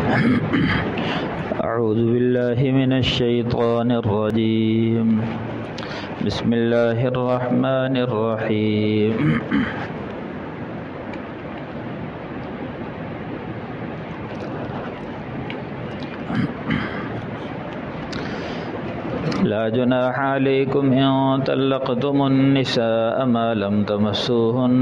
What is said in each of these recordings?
أعوذ بالله من الشيطان الرجيم. بسم الله الرحمن الرحيم. لا جناح عليكم إن طلقتم النساء ما لم تمسوهن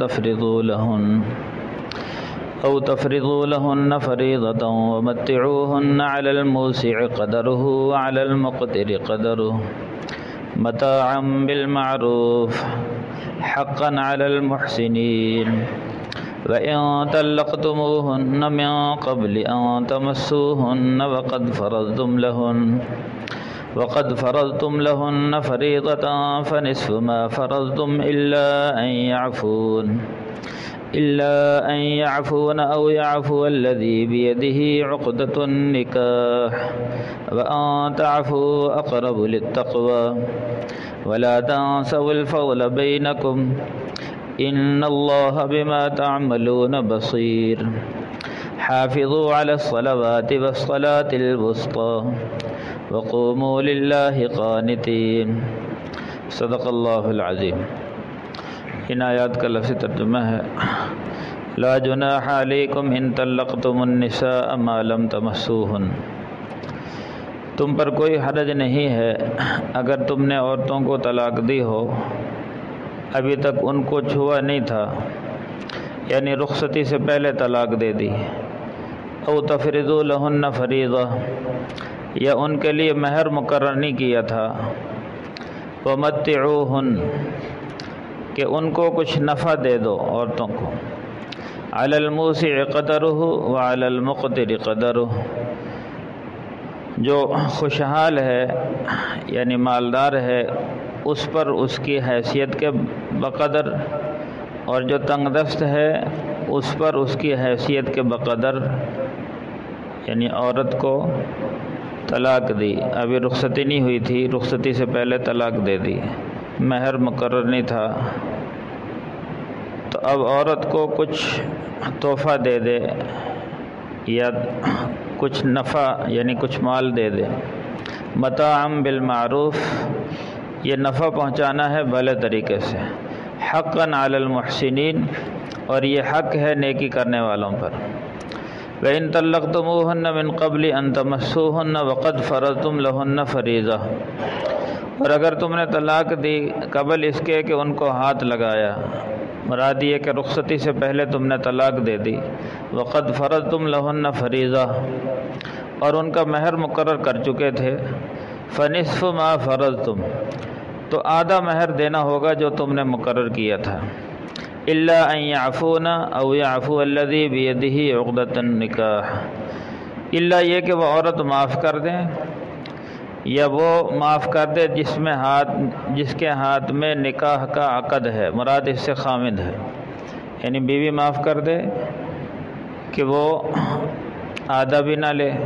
أو تفرضوا لهن فريضة ومتعوهن على الموسع قدره وعلى المقتر قدره متاعا بالمعروف حقا على المحسنين. وإن طلقتموهن من قبل أن تمسوهن وقد فرضتم لهن فريضة فنصف ما فرضتم إلا أن يعفون أو يعفو الذي بيده عقدة النكاح وأن تعفوا أقرب للتقوى ولا تنسوا الفضل بينكم إن الله بما تعملون بصير. حافظوا على الصلوات والصلاة الوسطى وقوموا لله قانتين. صدق اللہ العظیم. ان آیات کا لفظی ترجمہ ہے لا جناح علیکم ان طلقتم النساء ما لم تمسوہن. تم پر کوئی حرج نہیں ہے اگر تم نے عورتوں کو طلاق دی ہو، ابھی تک ان کو چھوا نہیں تھا، یعنی رخصتی سے پہلے طلاق دے دی. او تفرضوا لہن فریضہ، یا ان کے لیے مہر مقرر نہیں کیا تھا. ومتعوہن، کہ ان کو کچھ نفع دے دو عورتوں کو. علی الموسع قدرہ وعلی المقتر قدرہ، جو خوشحال ہے یعنی مالدار ہے اس پر اس کی حیثیت کے بقدر، اور جو تنگ دست ہے اس پر اس کی حیثیت کے بقدر. یعنی عورت کو طلاق دی، ابھی رخصتی نہیں ہوئی تھی، رخصتی سے پہلے طلاق دے دی، مہر مقرر نہیں تھا، تو اب عورت کو کچھ تحفہ دے دے یا کچھ نفع یعنی کچھ مال دے دے. متاعا بالمعروف، یہ نفع پہنچانا ہے بھلے طریقے سے. حقا علی المحسنین، اور یہ حق ہے نیکی کرنے والوں پر. وَإِن طَلَّقْتُمُوهُنَّ مِن قَبْلِ أَن تَمَسُّوهُنَّ وَقَدْ فَرَضْتُمْ لَهُنَّ فَرِيضَةً، اور اگر تم نے طلاق دی قبل اس کے کہ ان کو ہاتھ لگایا، مراد یہ کہ رخصتی سے پہلے تم نے طلاق دے دی. وَقَدْ فَرَضْتُمْ لَهُنَّ فَرِيضَةً، اور ان کا مہر مقرر کر چکے تھے. فَنِصْفُ مَا فَرَضْتُمْ، تو آدھا مہر دینا ہوگا جو تم نے مقرر کیا تھا. إِلَّا أَن يَعْفُونَ أَوْ يَعْفُوَ الَّذِي بِيَدِهِ عُقْدَةُ النِّكَاحِ، الا یہ کہ وہ عورت معاف کر دیں، یا وہ معاف کر دے جس کے ہاتھ میں نکاح کا عقد ہے، مراد اس سے خامد ہے. یعنی بیوی معاف کر دے کہ وہ آدھا بھی نہ لے،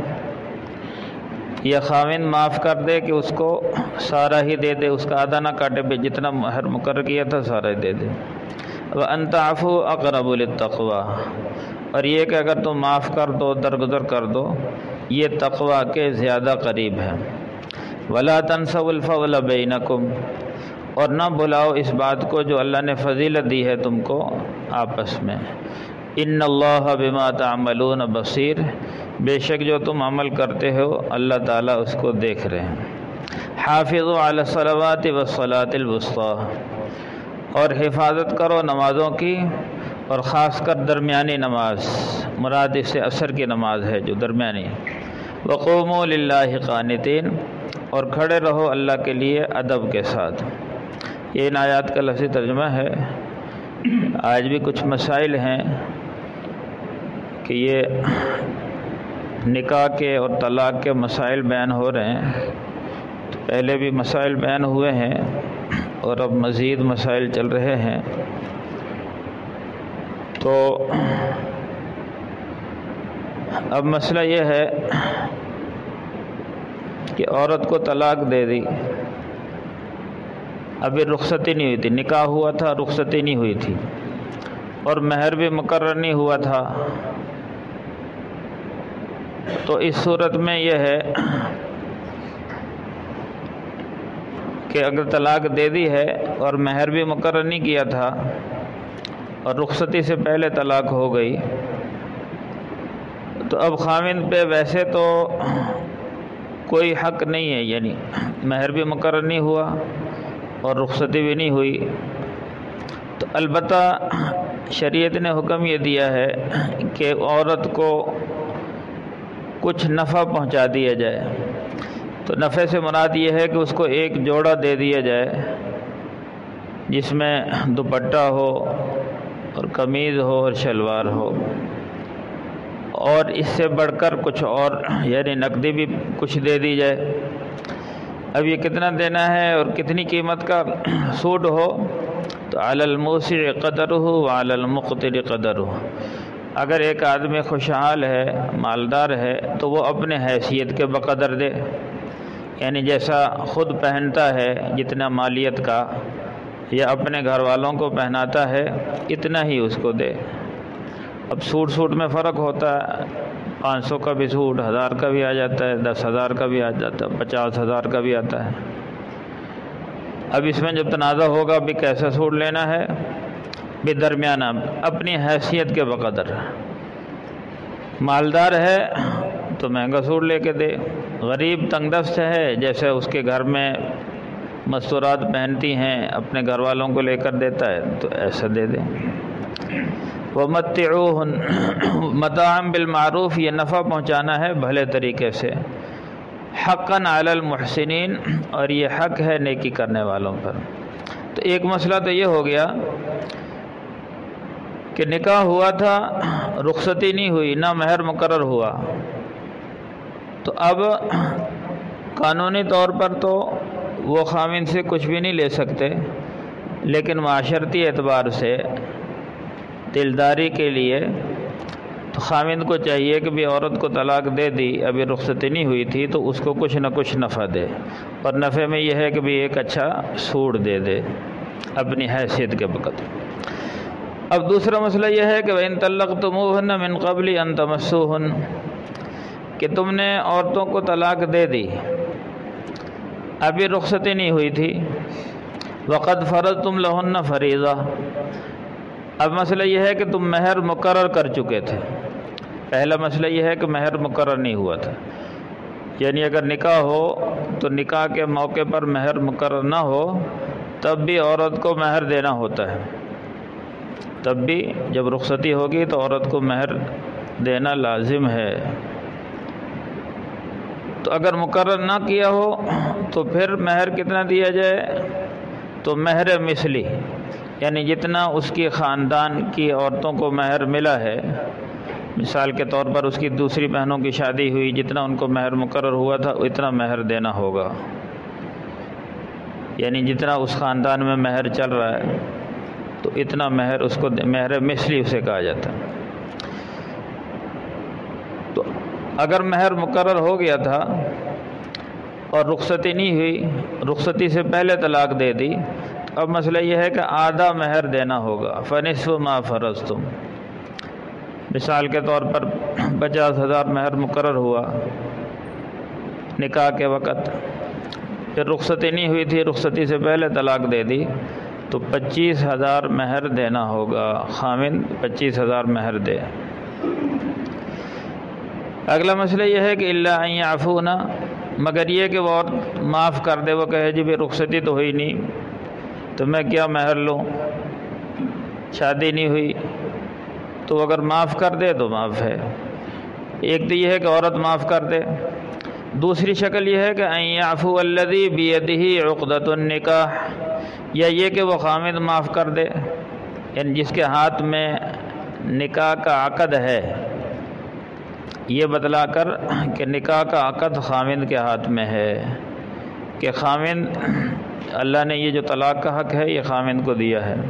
یا خاوند معاف کر دے کہ اس کو سارا ہی دے دے، اس کا آدھا نہ کاٹے، جتنا مہر مقرر کیا تھا سارا ہی دے دے. وَأَن تَعْفُوا أَقْرَبُ لِلتَّقْوَى، اور یہ کہ اگر تم معاف کر دو، درگزر کر دو، یہ تقوی کے زیادہ قریب ہے. وَلَا تَنْسَوْا الْفَضْلَ بَيْنَكُمْ، اور نہ بھلاؤ اس بات کو جو اللہ نے فضیلت دی ہے تم کو آپس میں. إِنَّ اللَّهَ بِمَا تَعْمَلُونَ بَصِيرٌ، بے شک جو تم عمل کرتے ہو اللہ تعالیٰ اس کو دیکھ رہے ہیں. حافظوا علی الصلوات والصلاة الوسطى، اور حفاظت کرو نمازوں کی، اور خاص کر درمیانی نماز، مراد اس سے عصر کی نماز ہے جو درمیانی. وقوموا للہ قانتین، اور کھڑے رہو اللہ کے لیے ادب کے ساتھ. یہ ان آیات کا لفظی ترجمہ ہے. آج بھی کچھ مسائل ہیں کہ یہ نکاح کے اور طلاق کے مسائل بیان ہو رہے ہیں. پہلے بھی مسائل بیان ہوئے ہیں اور اب مزید مسائل چل رہے ہیں. تو اب مسئلہ یہ ہے کہ عورت کو طلاق دے دی، ابھی رخصتی نہیں ہوئی تھی، نکاح ہوا تھا، رخصتی نہیں ہوئی تھی، اور مہر بھی مقرر نہیں ہوا تھا. تو اس صورت میں یہ ہے کہ اگر طلاق دے دی ہے اور مہر بھی مقرر نہیں کیا تھا اور رخصتی سے پہلے طلاق ہو گئی، تو اب خاوند پہ ویسے تو کوئی حق نہیں ہے، یعنی مہر بھی مقرر نہیں ہوا اور رخصتی بھی نہیں ہوئی، تو البتہ شریعت نے حکم یہ دیا ہے کہ عورت کو کچھ نفع پہنچا دیا جائے۔ تو نفع سے مراد یہ ہے کہ اس کو ایک جوڑا دے دیا جائے جس میں دوپٹہ ہو اور قمیض ہو اور شلوار ہو، اور اس سے بڑھ کر کچھ اور یعنی نقدی بھی کچھ دے دی جائے۔ اب یہ کتنا دینا ہے اور کتنی قیمت کا سوٹ ہو، تو علی الموسع قدرہ وعلی المقتر قدرہ۔ اگر ایک آدمی خوشحال ہے، مالدار ہے، تو وہ اپنے حیثیت کے بقدر دے، یعنی جیسا خود پہنتا ہے جتنا مالیت کا، یا اپنے گھر والوں کو پہناتا ہے اتنا ہی اس کو دے۔ اب سوٹ میں فرق ہوتا ہے، 500 کا بھی سوٹ 1000 کا بھی آ جاتا ہے، 10,000 کا بھی آ جاتا ہے، 50,000 کا بھی آتا ہے۔ اب اس میں جب تنازع ہوگا بھی کیسا سوٹ لینا ہے، بھی درمیانہ اپنی حیثیت کے بقدر۔ مالدار ہے تو مہنگا سوٹ لے کے دے، غریب تنگ دست ہے جیسے اس کے گھر میں مستورات پہنتی ہیں اپنے گھر والوں کو لے کر دیتا ہے تو ایسا دے دے۔ وَمَتِّعُوهُنَّ متاعًا بالمعروف، یہ نفع پہنچانا ہے بھلے طریقے سے، حقاً علی المحسنین، اور یہ حق ہے نیکی کرنے والوں پر۔ تو ایک مسئلہ تو یہ ہو گیا کہ نکاح ہوا تھا، رخصتی نہیں ہوئی، نہ مہر مقرر ہوا، تو اب قانونی طور پر تو وہ خاوند سے کچھ بھی نہیں لے سکتے، لیکن معاشرتی اعتبار سے دلداری کے لیے تو خاوند کو چاہیے کہ بھی عورت کو طلاق دے دی، ابھی رخصتی نہیں ہوئی تھی، تو اس کو کچھ نہ کچھ نفع دے، اور نفع میں یہ ہے کہ بھی ایک اچھا سوٹ دے دے اپنی حیثیت کے وقت۔ اب دوسرا مسئلہ یہ ہے کہ وَإِن طَلَّقْتُمُوهُنَّ مِن قَبْلِ أَن تَمَسُّوهُنَّ، کہ تم نے عورتوں کو طلاق دے دی، ابھی رخصتی نہیں ہوئی تھی، وَقَدْ فَرَضْتُمْ لَهُنَّ فَرِيضَةً، اب مسئلہ یہ ہے کہ تم مہر مقرر کر چکے تھے۔ پہلا مسئلہ یہ ہے کہ مہر مقرر نہیں ہوا تھا، یعنی اگر نکاح ہو تو نکاح کے موقع پر مہر مقرر نہ ہو تب بھی عورت کو مہر دینا ہوتا ہے، تب بھی جب رخصتی ہوگی تو عورت کو مہر دینا لازم ہے۔ تو اگر مقرر نہ کیا ہو تو پھر مہر کتنا دیا جائے، تو مہر مثلی، یعنی جتنا اس کی خاندان کی عورتوں کو مہر ملا ہے، مثال کے طور پر اس کی دوسری بہنوں کی شادی ہوئی، جتنا ان کو مہر مقرر ہوا تھا اتنا مہر دینا ہوگا، یعنی جتنا اس خاندان میں مہر چل رہا ہے تو اتنا مہر اس کو مہر مثلی اسے کہا جاتا ہے۔ تو اگر مہر مقرر ہو گیا تھا اور رخصتی نہیں ہوئی، رخصتی سے پہلے طلاق دے دی، تو اب مسئلہ یہ ہے کہ آدھا مہر دینا ہوگا، فَنِصْفُ مَا فَرَضْتُمْ۔ مثال کے طور پر 50,000 مہر مقرر ہوا نکاح کے وقت، پھر رخصتی نہیں ہوئی تھی، رخصتی سے پہلے طلاق دے دی، تو 25,000 مہر دینا ہوگا، خاوند 25,000 مہر دے۔ اگلا مسئلہ یہ ہے کہ الا ان یعفون، مگر یہ کہ وہ عورت معاف کر دے، وہ کہے جی بھی رخصتی تو ہوئی نہیں تو میں کیا مہر لوں، شادی نہیں ہوئی، تو اگر معاف کر دے تو معاف ہے۔ ایک تو یہ ہے کہ عورت معاف کر دے، دوسری شکل یہ ہے کہ ان یعفو الذی بیدہ عقدۃ النکاح، یا یہ کہ وہ خاوند معاف کر دے، یعنی جس کے ہاتھ میں نکاح کا عقد ہے، یہ بتلا کر کہ نکاح کا عقد خاوند کے ہاتھ میں ہے، کہ خاوند اللہ نے یہ جو طلاق کا حق ہے یہ خاوند کو دیا ہے،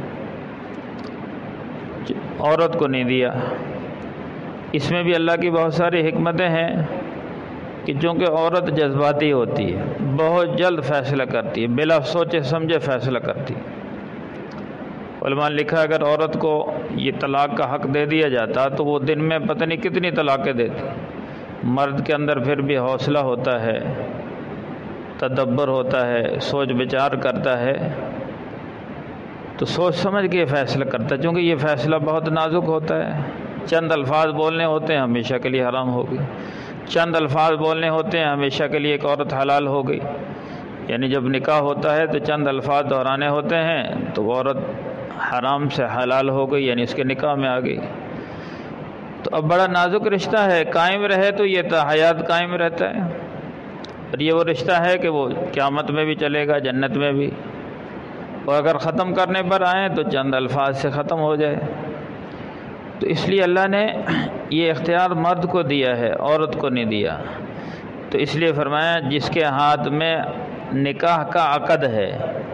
عورت کو نہیں دیا۔ اس میں بھی اللہ کی بہت ساری حکمتیں ہیں کہ چونکہ عورت جذباتی ہوتی ہے، بہت جلد فیصلہ کرتی ہے، بلا سوچے سمجھے فیصلہ کرتی ہے۔ علماء نے لکھا اگر عورت کو یہ طلاق کا حق دے دیا جاتا تو وہ دن میں پتہ نہیں کتنی طلاقیں دیتی، مرد کے اندر پھر بھی حوصلہ ہوتا ہے، تدبر ہوتا ہے، سوچ بچار کرتا ہے، تو سوچ سمجھ کے یہ فیصلہ کرتا ہے، چونکہ یہ فیصلہ بہت نازک ہوتا ہے۔ چند الفاظ بولنے ہوتے ہیں ہمیشہ کے لیے حرام ہوگی، چند الفاظ بولنے ہوتے ہیں ہمیشہ کے لیے ایک عورت حلال ہو گئی، یعنی جب نکاح ہوتا ہے تو چند الفاظ دہرانے ہوتے ہیں تو وہ عورت حرام سے حلال ہو گئی، یعنی اس کے نکاح میں آ گئی۔ تو اب بڑا نازک رشتہ ہے، قائم رہے تو یہ تا حیات قائم رہتا ہے، اور یہ وہ رشتہ ہے کہ وہ قیامت میں بھی چلے گا، جنت میں بھی، اور اگر ختم کرنے پر آئیں تو چند الفاظ سے ختم ہو جائے۔ تو اس لیے اللہ نے یہ اختیار مرد کو دیا ہے، عورت کو نہیں دیا، تو اس لیے فرمایا جس کے ہاتھ میں نکاح کا عقد ہے۔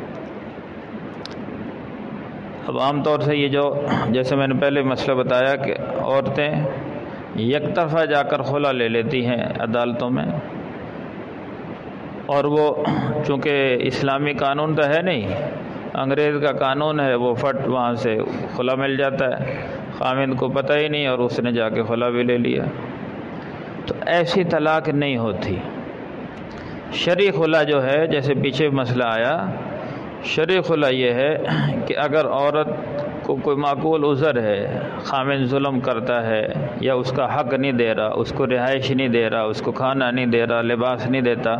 اب عام طور سے یہ جو جیسے میں نے پہلے مسئلہ بتایا کہ عورتیں یک طرفہ جا کر خلا لے لیتی ہیں عدالتوں میں، اور وہ چونکہ اسلامی قانون تو ہے نہیں، انگریز کا قانون ہے، وہ فٹ وہاں سے خلا مل جاتا ہے، خاوند کو پتہ ہی نہیں اور اس نے جا کے خلا بھی لے لیا۔ تو ایسی طلاق نہیں ہوتی۔ شرعی خلا جو ہے، جیسے پیچھے مسئلہ آیا، شرعی خلا یہ ہے کہ اگر عورت کو کوئی معقول عذر ہے، خاوند ظلم کرتا ہے یا اس کا حق نہیں دے رہا، اس کو رہائش نہیں دے رہا، اس کو کھانا نہیں دے رہا، لباس نہیں دیتا،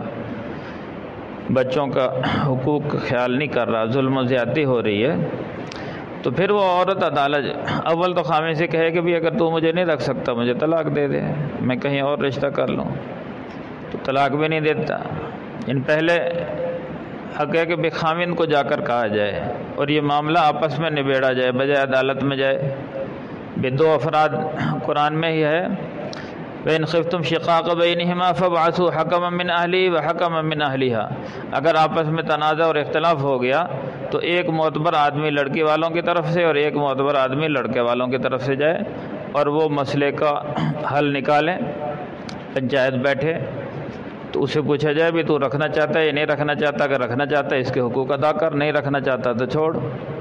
بچوں کا حقوق کا خیال نہیں کر رہا، ظلم و زیادتی ہو رہی ہے، تو پھر وہ عورت عدالت اول تو خاوند سے کہے کہ بھی اگر تو مجھے نہیں رکھ سکتا مجھے طلاق دے دے، میں کہیں اور رشتہ کر لوں، تو طلاق بھی نہیں دیتا۔ ان پہلے حق ہے کہ بے خاوند کو جا کر کہا جائے اور یہ معاملہ آپس میں نبیڑا جائے، بجائے عدالت میں جائے۔ بے دو افراد قرآن میں ہی ہے، وَإِنْ خِفْتُمْ شِقَاقَ بَيْنِهِمَا فَابْعَثُوا حَكَمًا مِّنْ أَهْلِهِ وَحَكَمًا مِّنْ أَهْلِهَا۔ اگر آپس میں تنازع اور اختلاف ہو گیا تو ایک معتبر آدمی لڑکی والوں کی طرف سے اور ایک معتبر آدمی لڑکے والوں کی طرف سے جائے اور وہ مسئلے کا حل نکالیں، پنچایت بیٹھے تو اسے پوچھا جائے بھی تو رکھنا چاہتا ہے یا نہیں رکھنا چاہتا، اگر رکھنا چاہتا ہے اس کے حقوق ادا کر، نہیں رکھنا چاہتا تو چھوڑ۔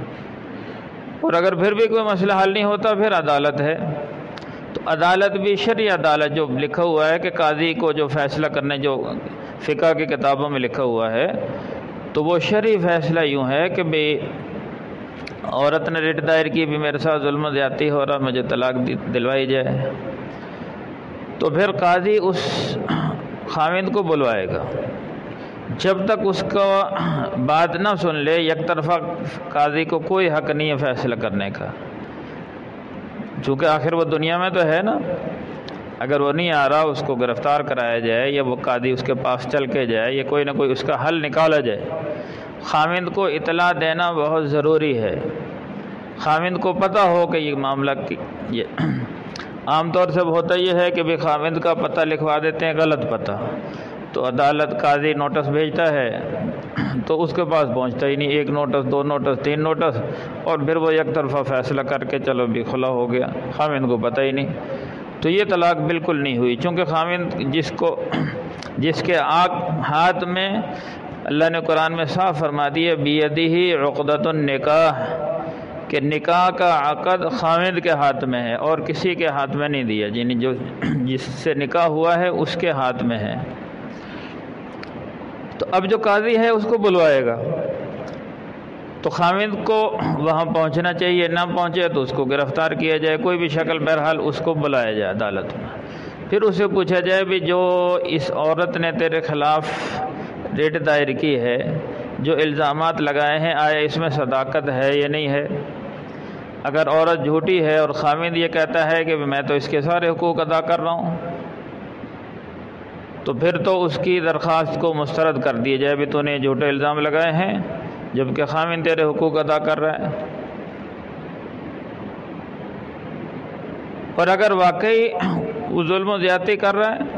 اور اگر پھر بھی کوئی مسئلہ حل نہیں ہوتا پھر عدالت ہے، تو عدالت بھی شرعی عدالت جو لکھا ہوا ہے کہ قاضی کو جو فیصلہ کرنے، جو فقہ کی کتابوں میں لکھا ہوا ہے، تو وہ شرعی فیصلہ یوں ہے کہ بے عورت نے رٹ دائر کی بھی میرے ساتھ ظلم و زیادتی ہو رہا، مجھے طلاق دلوائی جائے، تو پھر قاضی اس خاوند کو بلوائے گا، جب تک اس کا بات نہ سن لے یک طرفہ قاضی کو کوئی حق نہیں ہے فیصلہ کرنے کا، چونکہ آخر وہ دنیا میں تو ہے نا، اگر وہ نہیں آ رہا اس کو گرفتار کرایا جائے یا وہ قاضی اس کے پاس چل کے جائے یا کوئی نہ کوئی اس کا حل نکالا جائے۔ خاوند کو اطلاع دینا بہت ضروری ہے، خاوند کو پتہ ہو کہ یہ معاملہ یہ عام طور سے ہوتا یہ ہے کہ بھی خاوند کا پتہ لکھوا دیتے ہیں غلط پتہ، تو عدالت قاضی نوٹس بھیجتا ہے تو اس کے پاس پہنچتا ہی نہیں، ایک نوٹس، دو نوٹس، تین نوٹس، اور پھر وہ یک طرفہ فیصلہ کر کے چلو بھی خلا ہو گیا، خاوند کو پتہ ہی نہیں۔ تو یہ طلاق بالکل نہیں ہوئی، چونکہ خاوند جس کے ہاتھ میں، اللہ نے قرآن میں صاف فرما دیا بیدہ عقدۃ النکاح، کہ نکاح کا عقد خاوند کے ہاتھ میں ہے اور کسی کے ہاتھ میں نہیں دیا، یعنی جس سے نکاح ہوا ہے اس کے ہاتھ میں ہے۔ تو اب جو قاضی ہے اس کو بلوائے گا، تو خاوند کو وہاں پہنچنا چاہیے، نہ پہنچے تو اس کو گرفتار کیا جائے، کوئی بھی شکل بہرحال اس کو بلایا جائے عدالت میں، پھر اسے پوچھا جائے بھی جو اس عورت نے تیرے خلاف ریٹ دائر کی ہے، جو الزامات لگائے ہیں، آیا اس میں صداقت ہے یا نہیں ہے۔ اگر عورت جھوٹی ہے اور خاوند یہ کہتا ہے کہ میں تو اس کے سارے حقوق ادا کر رہا ہوں، تو پھر تو اس کی درخواست کو مسترد کر دیا جائے بھی تو نے جھوٹے الزام لگائے ہیں جبکہ خاوند تیرے حقوق ادا کر رہا ہے۔ اور اگر واقعی وہ ظلم و زیادتی کر رہا ہے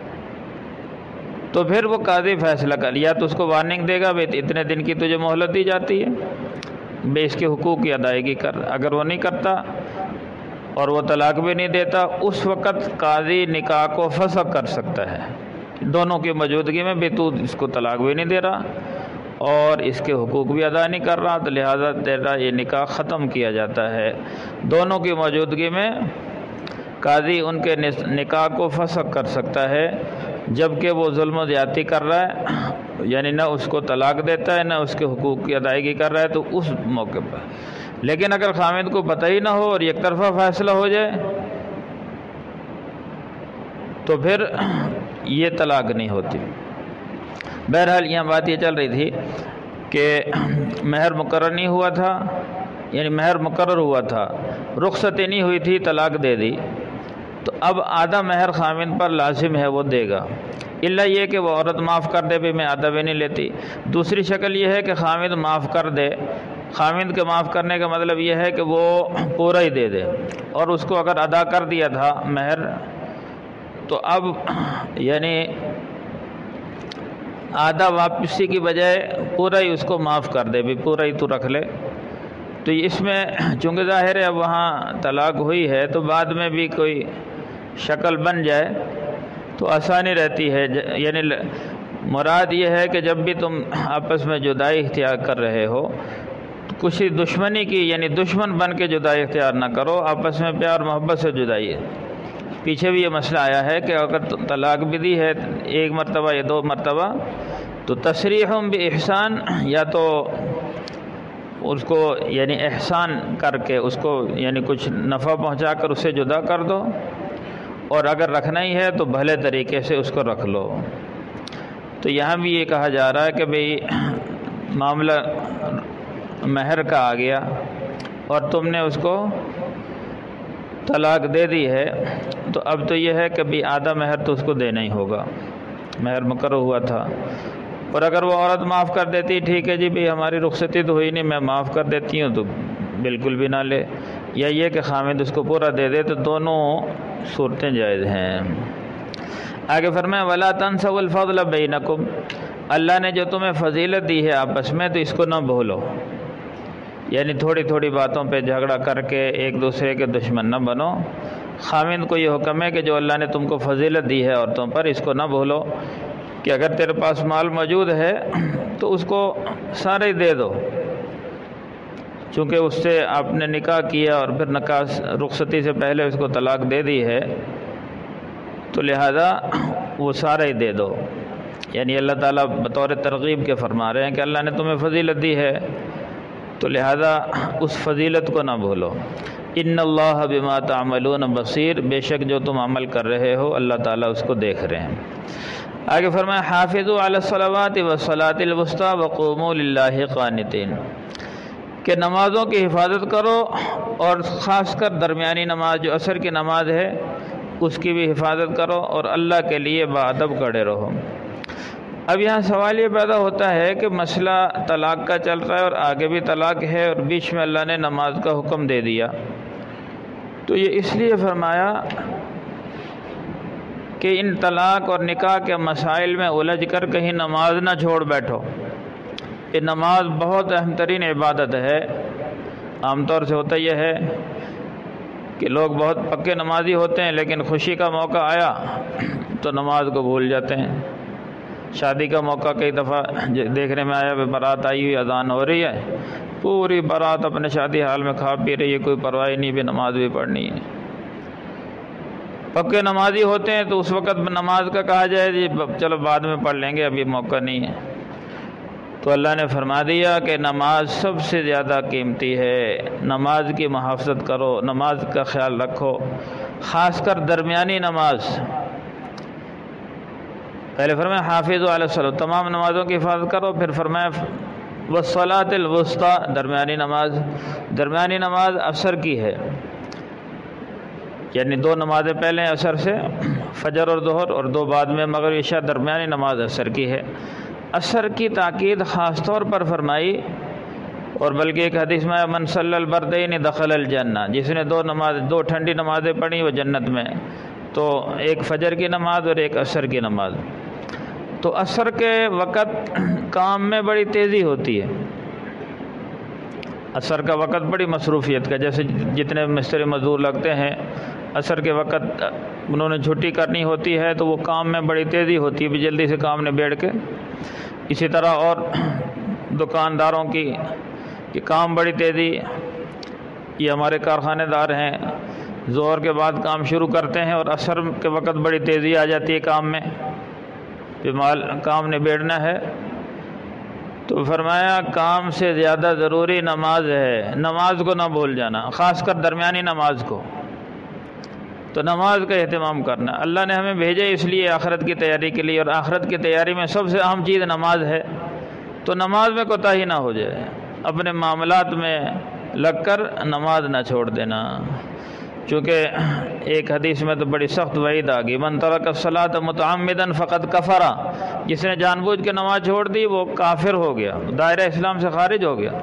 تو پھر وہ قاضی فیصلہ کر، یا تو اس کو وارننگ دے گا بھائی اتنے دن کی تجھے مہلت دی جاتی ہے، بے اس کے حقوق کی ادائیگی کر، اگر وہ نہیں کرتا اور وہ طلاق بھی نہیں دیتا، اس وقت قاضی نکاح کو فسخ کر سکتا ہے، دونوں کی موجودگی میں بھی تو اس کو طلاق بھی نہیں دے رہا اور اس کے حقوق بھی ادا نہیں کر رہا، تو لہٰذا تیرا یہ نکاح ختم کیا جاتا ہے۔ دونوں کی موجودگی میں قاضی ان کے نکاح کو فسخ کر سکتا ہے جبکہ وہ ظلم و زیادتی کر رہا ہے، یعنی نہ اس کو طلاق دیتا ہے نہ اس کے حقوق کی ادائیگی کر رہا ہے، تو اس موقع پر۔ لیکن اگر خامد کو پتہ ہی نہ ہو اور یک طرفہ فیصلہ ہو جائے تو پھر یہ طلاق نہیں ہوتی۔ بہرحال یہاں بات یہ چل رہی تھی کہ مہر مقرر نہیں ہوا تھا، یعنی مہر مقرر ہوا تھا، رخصتی نہیں ہوئی تھی، طلاق دے دی، تو اب آدھا مہر خامد پر لازم ہے، وہ دے گا، الا یہ کہ وہ عورت معاف کر دے بھی میں آدھا بھی نہیں لیتی۔ دوسری شکل یہ ہے کہ خامد معاف کر دے۔ خامد کے معاف کرنے کا مطلب یہ ہے کہ وہ پورا ہی دے دے، اور اس کو اگر ادا کر دیا تھا مہر تو اب یعنی آدھا واپسی کی بجائے پورا ہی اس کو معاف کر دے بھی پورا ہی تو رکھ لے۔ تو اس میں چونکہ ظاہر ہے اب وہاں طلاق ہوئی ہے تو بعد میں بھی کوئی شکل بن جائے تو آسانی رہتی ہے، یعنی مراد یہ ہے کہ جب بھی تم آپس میں جدائی اختیار کر رہے ہو کسی دشمنی کی، یعنی دشمن بن کے جدائی اختیار نہ کرو، آپس میں پیار محبت سے جدائی ہے۔ پیچھے بھی یہ مسئلہ آیا ہے کہ اگر طلاق بھی دی ہے ایک مرتبہ یا دو مرتبہ تو تصریح باحسان، یا تو اس کو یعنی احسان کر کے اس کو یعنی کچھ نفع پہنچا کر اسے جدا کر دو، اور اگر رکھنا ہی ہے تو بھلے طریقے سے اس کو رکھ لو۔ تو یہاں بھی یہ کہا جا رہا ہے کہ بھئی معاملہ مہر کا آ گیا اور تم نے اس کو طلاق دے دی ہے، تو اب تو یہ ہے کہ بھی آدھا مہر تو اس کو دینا ہی ہوگا، مہر مقرر ہوا تھا۔ اور اگر وہ عورت معاف کر دیتی، ٹھیک ہے جی بھی ہماری رخصتی تو ہوئی نہیں، میں معاف کر دیتی ہوں، تو بالکل بھی نہ لے، یا یہ کہ خامد اس کو پورا دے دے، تو دونوں صورتیں جائز ہیں۔ آگے فرمایا وَلَا تَنْسَوْا الْفَضْلَ بَيْنَكُمْ، اللہ نے جو تمہیں فضیلت دی ہے آپس میں تو اس کو نہ بھولو، یعنی تھوڑی تھوڑی باتوں پہ جھگڑا کر کے ایک دوسرے کے دشمن نہ بنو۔ خامد کو یہ حکم ہے کہ جو اللہ نے تم کو فضیلت دی ہے عورتوں پر اس کو نہ بھولو، کہ اگر تیرے پاس مال موجود ہے تو اس کو سارے ہی دے دو، چونکہ اس سے آپ نے نکاح کیا اور پھر نکاح رخصتی سے پہلے اس کو طلاق دے دی ہے، تو لہذا وہ سارا ہی دے دو۔ یعنی اللہ تعالیٰ بطور ترغیب کے فرما رہے ہیں کہ اللہ نے تمہیں فضیلت دی ہے تو لہذا اس فضیلت کو نہ بھولو۔ ان اللہ بما تعملون بصیر، بے شک جو تم عمل کر رہے ہو اللہ تعالیٰ اس کو دیکھ رہے ہیں۔ آگے فرمایا حافظوا علی الصلوات والصلاۃ الوسطی وقوموا للہ قانتین، کہ نمازوں کی حفاظت کرو اور خاص کر درمیانی نماز جو عصر کی نماز ہے اس کی بھی حفاظت کرو اور اللہ کے لیے باادب کھڑے رہو۔ اب یہاں سوال یہ پیدا ہوتا ہے کہ مسئلہ طلاق کا چل رہا ہے اور آگے بھی طلاق ہے اور بیچ میں اللہ نے نماز کا حکم دے دیا، تو یہ اس لیے فرمایا کہ ان طلاق اور نکاح کے مسائل میں الجھ کر کہیں نماز نہ چھوڑ بیٹھو۔ یہ نماز بہت اہم ترین عبادت ہے۔ عام طور سے ہوتا یہ ہے کہ لوگ بہت پکے نمازی ہوتے ہیں لیکن خوشی کا موقع آیا تو نماز کو بھول جاتے ہیں۔ شادی کا موقع کئی دفعہ دیکھنے میں آیا، بارات آئی ہوئی، اذان ہو رہی ہے، پوری بارات اپنے شادی حال میں کھا پی رہی ہے، کوئی پرواہ نہیں، بھی نماز بھی پڑھنی ہے۔ پکے نمازی ہوتے ہیں تو اس وقت نماز کا کہا جائے جی چلو بعد میں پڑھ لیں گے، ابھی موقع نہیں ہے۔ تو اللہ نے فرما دیا کہ نماز سب سے زیادہ قیمتی ہے، نماز کی محافظت کرو، نماز کا خیال رکھو، خاص کر درمیانی نماز۔ پہلے فرمایا حافظوا علی الصلاۃ، تمام نمازوں کی حفاظت کرو، پھر فرمایا والصلاۃ الوسطی، درمیانی نماز۔ درمیانی نماز عصر کی ہے، یعنی دو نمازیں پہلے عصر سے، فجر اور ظہر، اور دو بعد میں مغرب عشاء، درمیانی نماز عصر کی ہے۔ عصر کی تاکید خاص طور پر فرمائی، اور بلکہ ایک حدیث میں من صلی البردین دخل الجنہ، جس نے دو ٹھنڈی نمازیں پڑھی وہ جنت میں، تو ایک فجر کی نماز اور ایک عصر کی نماز۔ تو عصر کے وقت کام میں بڑی تیزی ہوتی ہے، عصر کا وقت بڑی مصروفیت کا، جیسے جتنے مستری مزدور لگتے ہیں عصر کے وقت انہوں نے چھٹی کرنی ہوتی ہے تو وہ کام میں بڑی تیزی ہوتی ہے، بھی جلدی سے کام نبیڑ کے۔ اسی طرح اور دکانداروں کی کام بڑی تیزی، یہ ہمارے کارخانے دار ہیں، ظہر کے بعد کام شروع کرتے ہیں اور عصر کے وقت بڑی تیزی آ جاتی ہے کام میں، کام نبیڑنا ہے، تو فرمایا کام سے زیادہ ضروری نماز ہے، نماز کو نہ بھول جانا، خاص کر درمیانی نماز کو، تو نماز کا اہتمام کرنا۔ اللہ نے ہمیں بھیجا اس لیے آخرت کی تیاری کے لیے، اور آخرت کی تیاری میں سب سے اہم چیز نماز ہے، تو نماز میں کوتاہی نہ ہو جائے، اپنے معاملات میں لگ کر نماز نہ چھوڑ دینا، چونکہ ایک حدیث میں تو بڑی سخت وعید آ گئی، من ترک الصلاۃ متعمدا فقد کفر، جس نے جان بوجھ کے نماز چھوڑ دی وہ کافر ہو گیا، دائرہ اسلام سے خارج ہو گیا،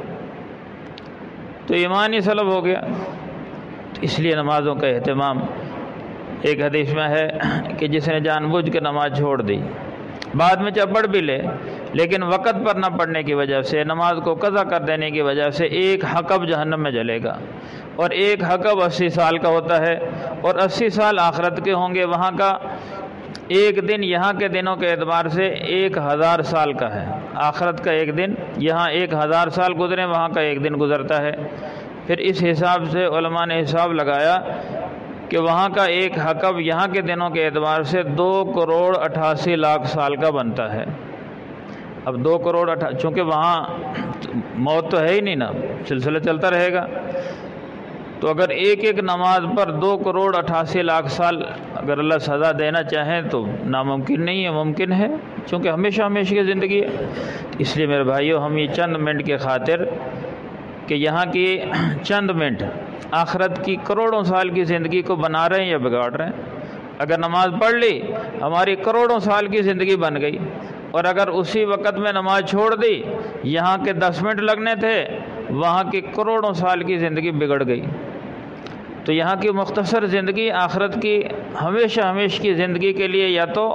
تو ایمان ہی سلب ہو گیا۔ تو اس لیے نمازوں کا اہتمام، ایک حدیث میں ہے کہ جس نے جان بوجھ کے نماز چھوڑ دی، بعد میں چاہے پڑھ بھی لے لیکن وقت پر نہ پڑھنے کی وجہ سے، نماز کو قضا کر دینے کی وجہ سے، ایک حقب جہنم میں جلے گا، اور ایک حقب 80 سال کا ہوتا ہے، اور 80 سال آخرت کے ہوں گے، وہاں کا ایک دن یہاں کے دنوں کے اعتبار سے 1000 سال کا ہے، آخرت کا ایک دن یہاں 1000 سال گزرے، وہاں کا ایک دن گزرتا ہے۔ پھر اس حساب سے علماء نے حساب لگایا کہ وہاں کا ایک حقب یہاں کے دنوں کے اعتبار سے 2,88,00,000 سال کا بنتا ہے۔ اب 2 کروڑ چونکہ وہاں موت تو ہے ہی نہیں نا، سلسلہ چلتا رہے گا، تو اگر ایک ایک نماز پر 2,88,00,000 سال اگر اللہ سزا دینا چاہیں تو ناممکن نہیں ہے، ممکن ہے، چونکہ ہمیشہ ہمیشہ کی زندگی ہے۔ اس لیے میرے بھائیوں، ہم یہ چند منٹ کے خاطر کہ یہاں کی چند منٹ آخرت کی کروڑوں سال کی زندگی کو بنا رہے ہیں یا بگاڑ رہے ہیں۔ اگر نماز پڑھ لی ہماری کروڑوں سال کی زندگی بن گئی، اور اگر اسی وقت میں نماز چھوڑ دی، یہاں کے 10 منٹ لگنے تھے، وہاں کی کروڑوں سال کی زندگی بگڑ گئی۔ تو یہاں کی مختصر زندگی آخرت کی ہمیشہ ہمیشہ کی زندگی کے لیے یا تو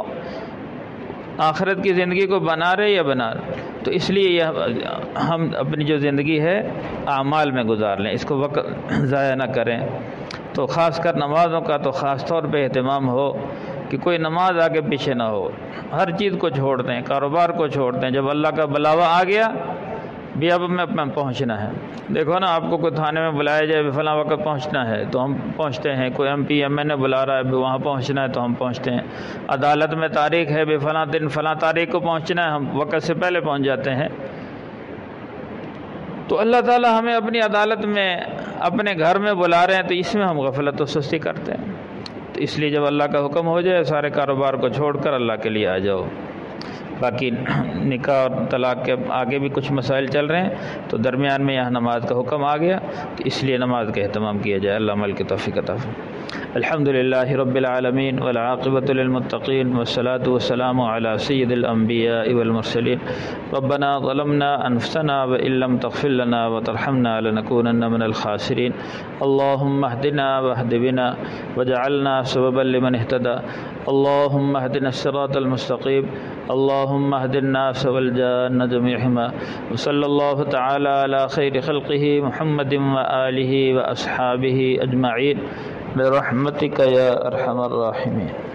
آخرت کی زندگی کو بنا رہے یا بنا رہے، تو اس لیے ہم اپنی جو زندگی ہے اعمال میں گزار لیں، اس کو وقت ضائع نہ کریں۔ تو خاص کر نمازوں کا تو خاص طور پہ اہتمام ہو کہ کوئی نماز آگے پیچھے نہ ہو، ہر چیز کو چھوڑ دیں، کاروبار کو چھوڑ دیں، جب اللہ کا بلاوا آ گیا بھی اب ہمیں اپنا پہنچنا ہے۔ دیکھو نا، آپ کو کوئی تھانے میں بلایا جائے بھی فلاں وقت پہنچنا ہے تو ہم پہنچتے ہیں، کوئی MP MNA بلا رہا ہے بھی وہاں پہنچنا ہے تو ہم پہنچتے ہیں، عدالت میں تاریخ ہے بھی فلاں دن فلاں تاریخ کو پہنچنا ہے، ہم وقت سے پہلے پہنچ جاتے ہیں۔ تو اللہ تعالی ہمیں اپنی عدالت میں اپنے گھر میں بلا رہے ہیں، تو اس میں ہم غفلت و سستی کرتے ہیں۔ تو اس لیے جب اللہ کا حکم ہو جائے سارے کاروبار کو چھوڑ کر اللہ کے لیے آ جاؤ۔ باقی نکاح اور طلاق کے آگے بھی کچھ مسائل چل رہے ہیں، تو درمیان میں یہاں نماز کا حکم آ گیا، تو اس لیے نماز کا اہتمام کیا جائے۔ اللہ عمل کی توفیق عطا فرمائے۔ الحمدللہ رب العالمین والعاقبۃ للمتقین والصلاة والسلام علی سید الانبیاء والمرسلین۔ ربنا ظلمنا انفسنا وان لم تغفر لنا وترحمنا لنکونن من الخاسرین۔ اللهم اهدنا واهد بنا واجعلنا سببا لمن اهتدى۔ اللهم اهدنا الصراط المستقيم۔ اللهم اهد الناس والجان جميعهما۔ وصلى الله تعالى على خير خلقه محمد وآله وأصحابه أجمعين برحمتك يا أرحم الراحمين۔